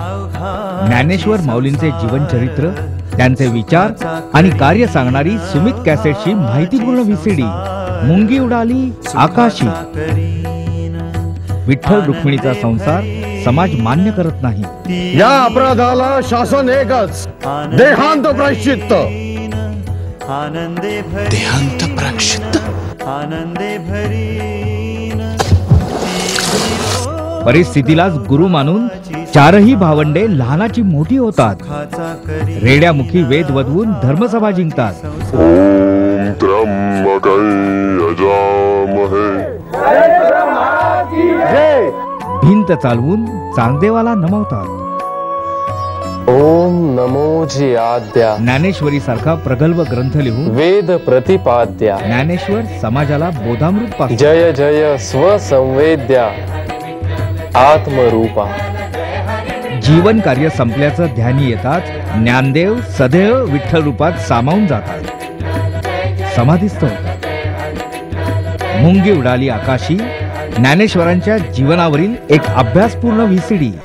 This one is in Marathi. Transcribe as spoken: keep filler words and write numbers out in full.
ज्ञानेश्वर माऊलींचे जीवनचरित्र, त्यांचे विचार आणि कार्य सांगणारी सुमित कॅसेटची माहितीपूर्ण व्हीसीडी मुंगी उडाली आकाशी. विठ्ठल रुक्मिणीचा संसार समाज मान्य करत नाही. या अपराधाला शासन एकच, देहांत प्रायश्चित्त. देहांत प्रायश्चित्त. परिस्थितीलाच गुरु मानून चारही भावंडे लहानाची मोठी होतात. रेड्यामुखी वेद वदवून धर्मसभा जिंकतात. ओम त्र्यंबकै यजामहे. भिंत चालवून चांगदेवाला नमवतात. ओम नमो जी आद्या. ज्ञानेश्वरी सारखा प्रगल्भ ग्रंथ लिहून वेद प्रतिपाद्या. ज्ञानेश्वर समाजाला बोधामृत पाजतो. जय जय स्वसंवेद्या आत्मरूपा. जीवन कार्य संपल्याचं ध्यानी येताच ज्ञानदेव सदैव विठ्ठल रूपात सामावून जातात, समाधीस्थ होतात. मुंगी उडाली आकाशी ज्ञानेश्वरांच्या जीवनावरील एक अभ्यासपूर्ण व्हीसीडी.